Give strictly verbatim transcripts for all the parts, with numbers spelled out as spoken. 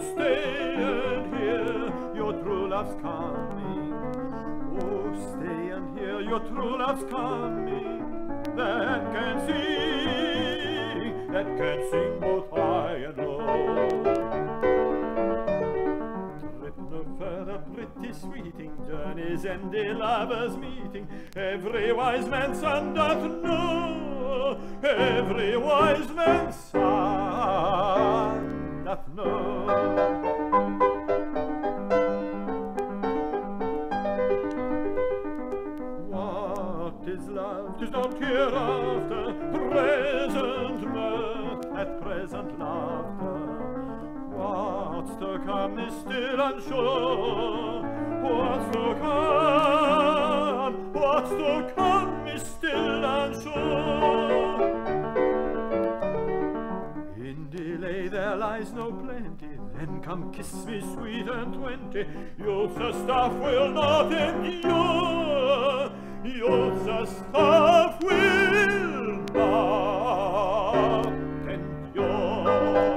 stay and hear your true love's coming. Oh, stay and hear your true love's coming. That can sing, that can sing both high and low. Trip no further, pretty sweeting, journeys ending, lovers meeting. Every wise man's son doth know, every wise man's son doth know. What is love? 'Tis not hereafter, present mirth, at present laughter. What's to come is still unsure. What's to come? What's to come is still unsure. In delay there lies no plenty. Then come kiss me sweet and twenty. Youth's stuff will not endure. Youth's stuff will not endure.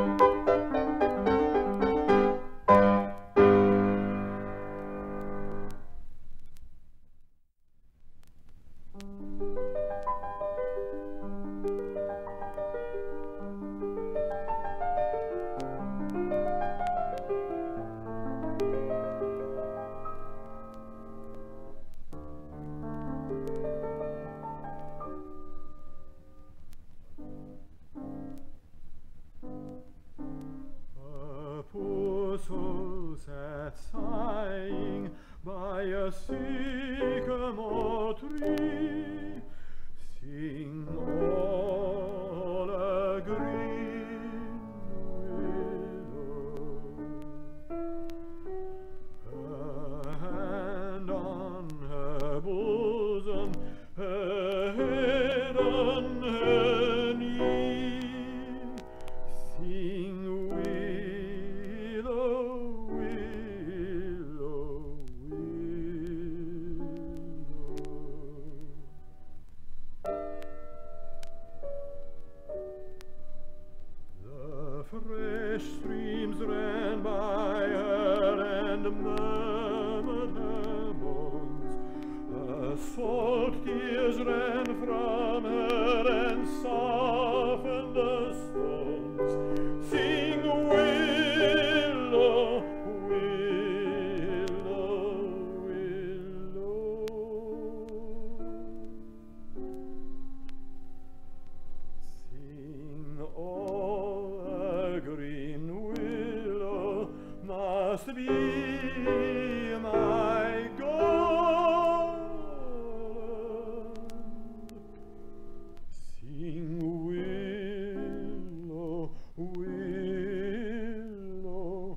Soul sat sighing by a sycamore tree, sing all a green willow. Her hand on her bosom, her head on her knee, sing fresh streams ran by her and murmured her moans. Her salt tears ran from her and softened the stones. Sing willow, willow, willow. Sing all green willow must be my garland. Sing willow, willow,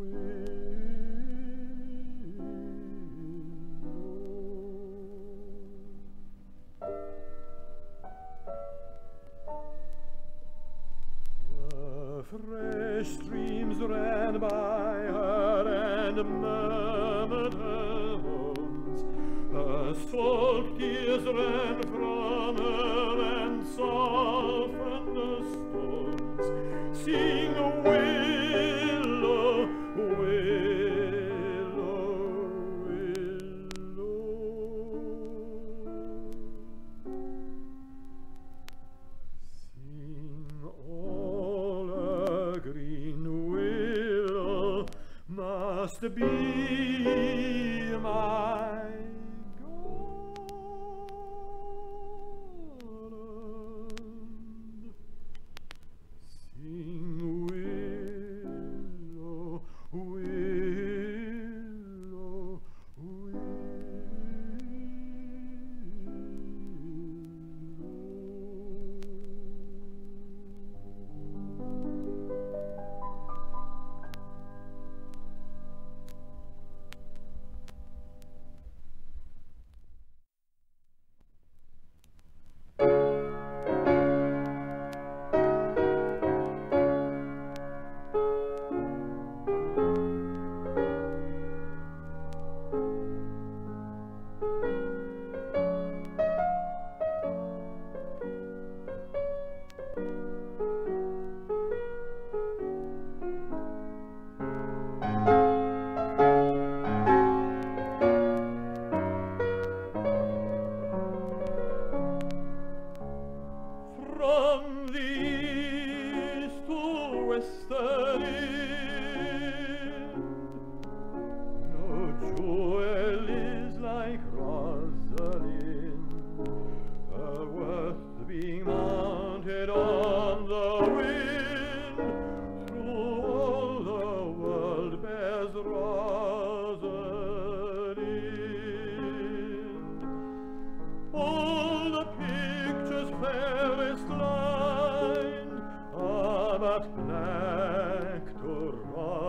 willow. Fresh streams ran by her and murmured her moans. Her salt tears ran from her and softened the stones. Sing willow, willow, willow. Sing all green willow must be my garland. Sing willow, willow, willow.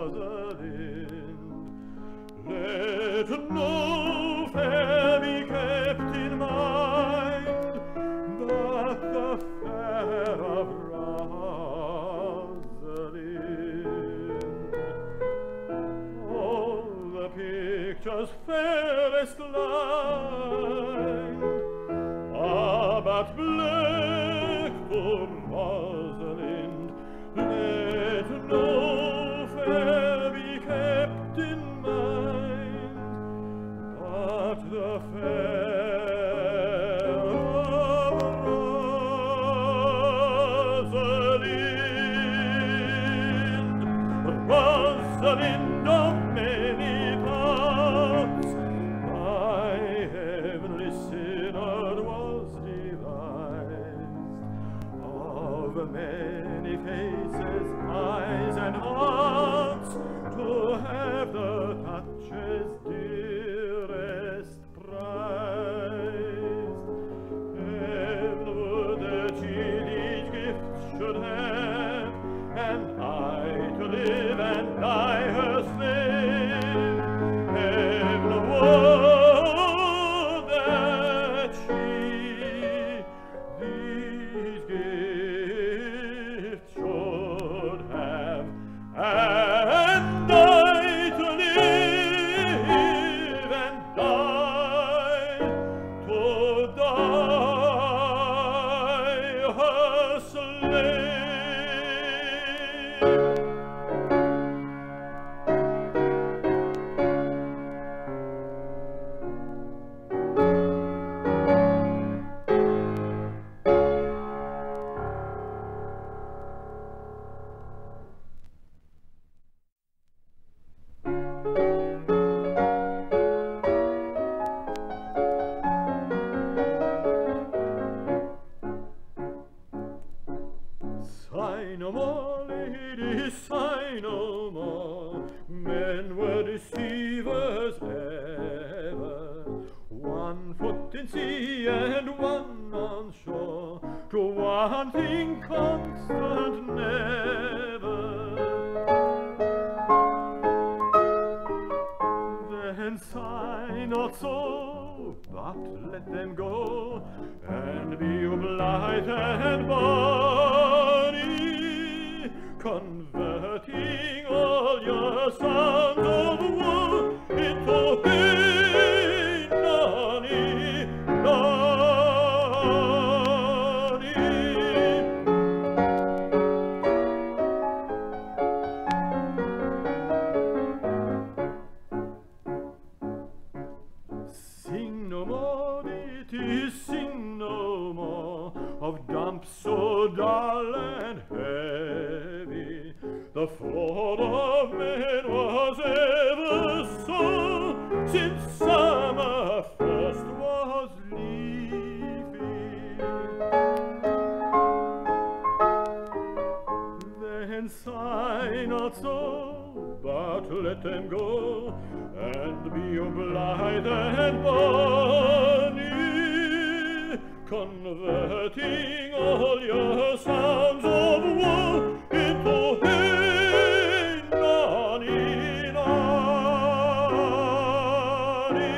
Rosalind. Let no fair be kept in mind, but the fair of Rosalind. All the pictures fairest line are but black to Rosalind. Let no fair be kept in mind, but the fair of Rosalind. Rosalind of many parts, my heavenly synod was devised, of many faces, eyes, and hearts, to have the touches dearest prized. Heaven would that she each gift should have, and I to live and die her slave. Heaven would that she these gifts should have, and I to live and die, to die her slave. Sigh no more, ladies, sigh no more. Men were deceivers ever, one foot in sea and one on shore, to one thing constant never. Then sigh not so, but let them go, and be you blithe and bonny, converting all your sons of woe into hey, nonny, nonny. Sing no more, deity, sing no more of dumps so dull and heavy. The fraud of men was ever so, since summer first was leafy. Then sigh not so, but let them go, and be you blithe and bonny, converting all your sounds of woe into hey, nonny, nonny.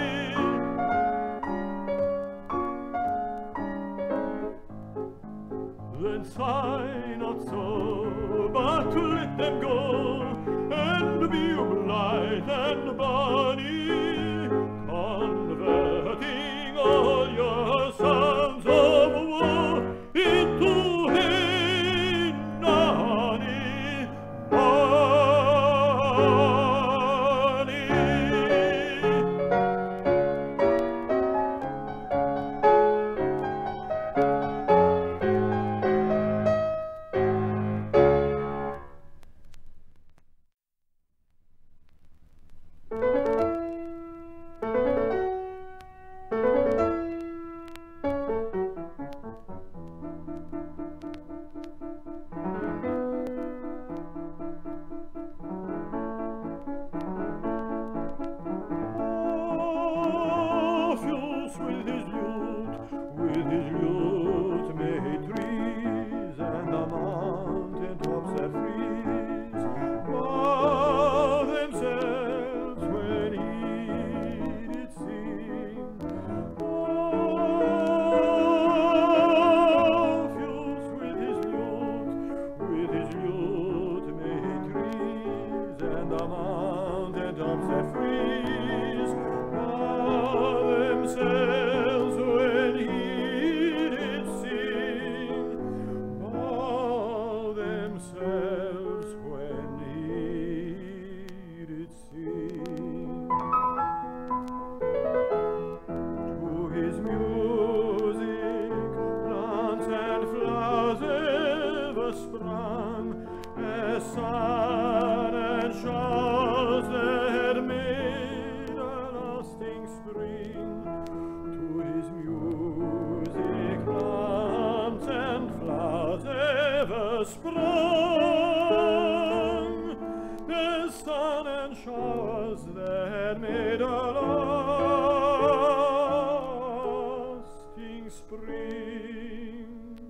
Then sigh not so, but let them go, and be you blithe and bonny, converting all your sons of woe into hey, nonny, nonny. the mountain tops that freeze, bow themselves when he did sing, bow themselves when he did sing. To his music plants and flowers ever sprung, as sun and showers that made a lasting spring. To his music plants and flowers ever sprung, as sun and showers that made a lasting spring.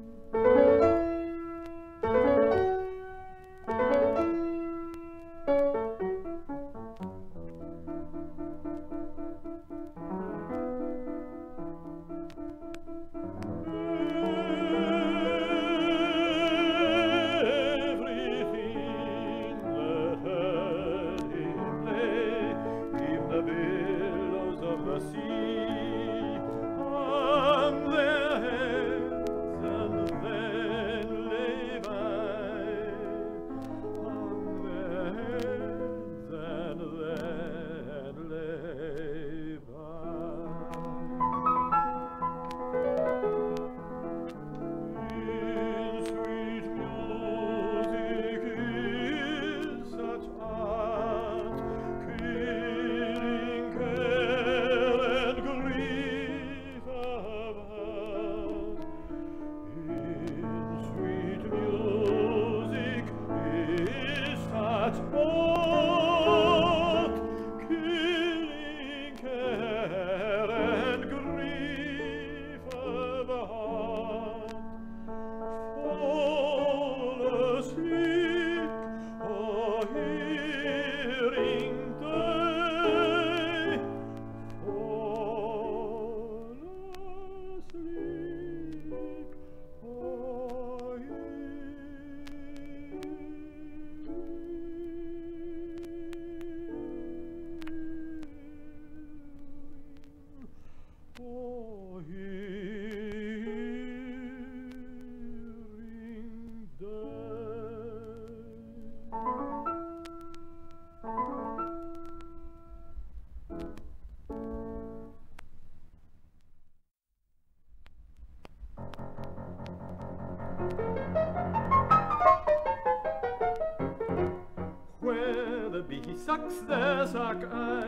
Where the bee sucks, there suck I.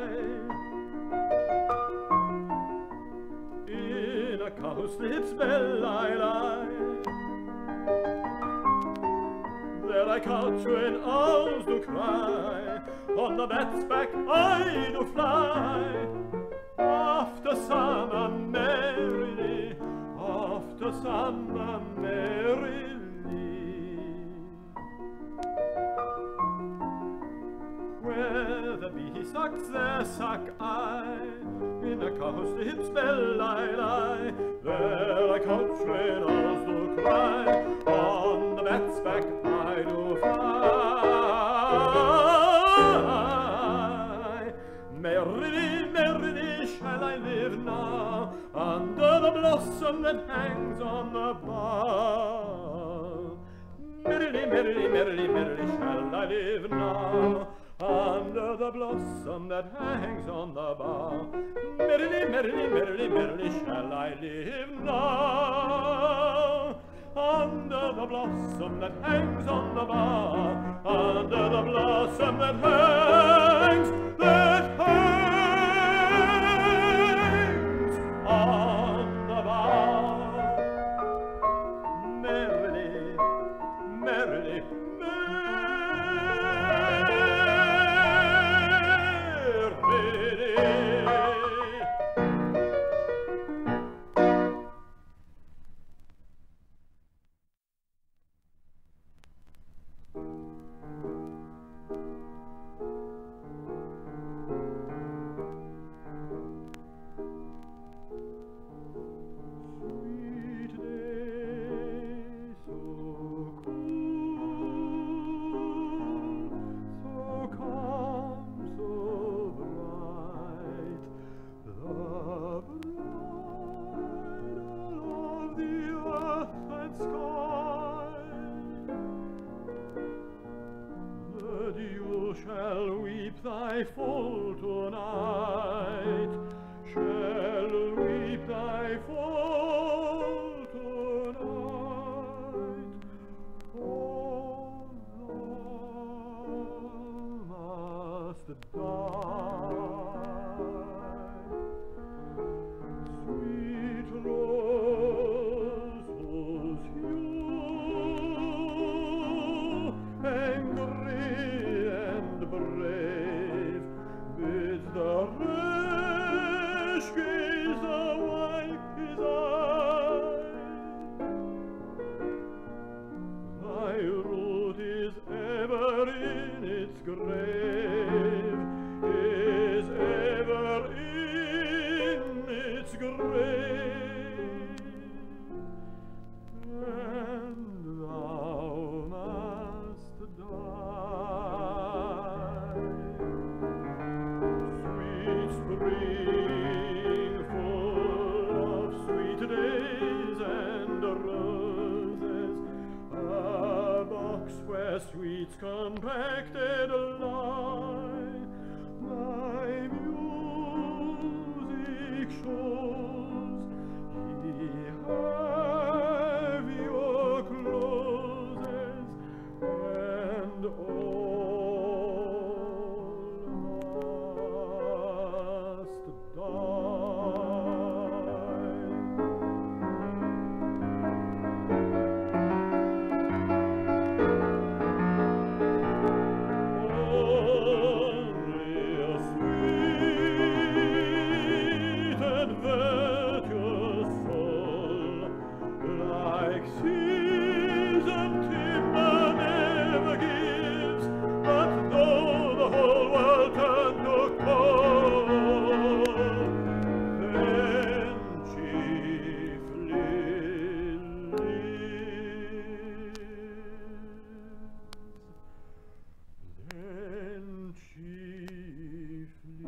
In a cowslip's bell I lie. There I couch when owls do cry. On the bat's back I do fly. After summer merrily, after summer merrily. Where the bee sucks, there suck I. In a cowslip's bell I lie. There I couch when owls do cry. On the bat's back I do fly. Merrily, merrily shall I live now, under the blossom that hangs on the bough. Merrily, merrily, merrily, merrily shall I live now, under the blossom that hangs on the bough. Merrily, merrily, merrily, merrily shall I live now, under the blossom that hangs on the bough, under the blossom that hangs, that hangs on the bough. Merrily, merrily, shall weep thy fall tonight, shall weep thy fall tonight. Oh, thou must die. Sweet rose, whose hue, angry and brave, bids the rash gazer wipe his eye. Thy root is ever in its grave, is ever in its grave, and thou must die. Sweet spring, full of sweet days and roses, a box where sweets compacted lie, thy music shows ye have your closes, and all must die. Only a sweet and virtuous soul, like seasoned timber, never gives, but though the whole world turn to coal, then chiefly lives, then chiefly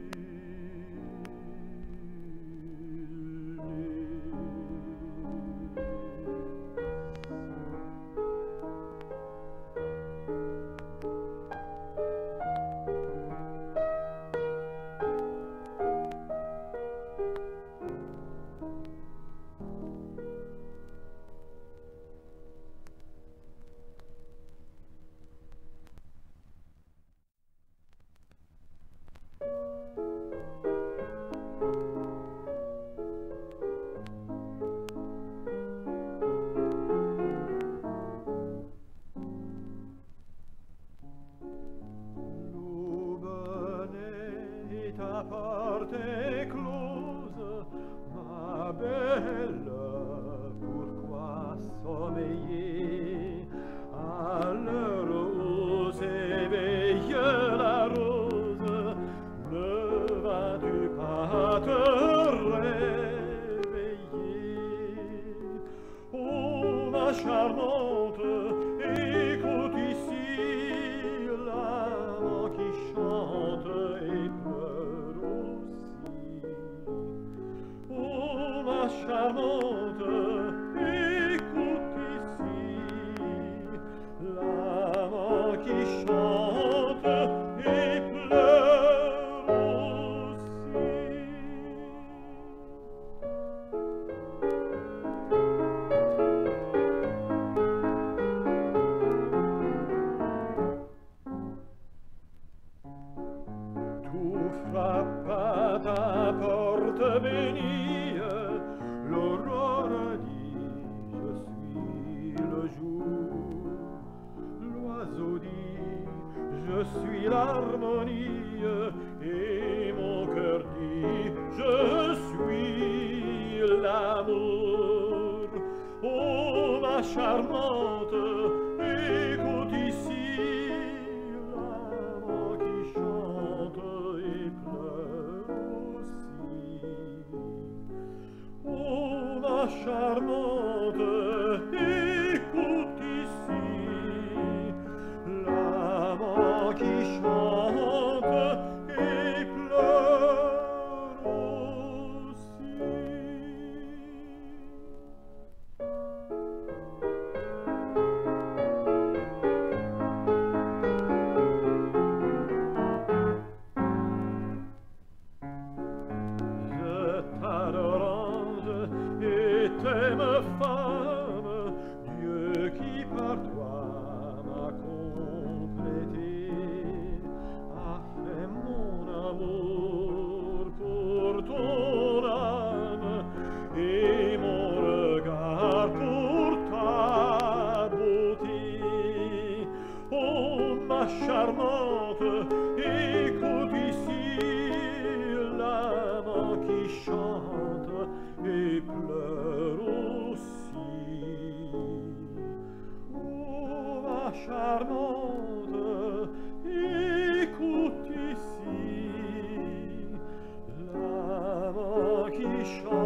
L'aube est ta porte est close, ma belle, pourquoi sommeiller à l'heure où s'éveille la rose? Ne vas-tu pas te réveiller? Oh, ma charmante, écoute ici l'amant qui chante et pleure aussi. Oh, ma charmante, écoute ici l'amant qui chante et pleure aussi. Tu frappes à ta porte bénie, l'aurore dit je suis le jour, l'oiseau dit je suis l'harmonie, et mon cœur dit je suis l'amour. Oh, ma charmante, écoute ici l'amant qui chante et pleure aussi. Oh, ma charmante, écoute ici l'amant qui chante et pleure aussi. l'amour pour ton âme et mon regard pour ta beauté. Oh, ma charmante, écoute ici l'amant qui chante et pleure aussi. Oh, ma charmante, écoute ici l'amant qui chante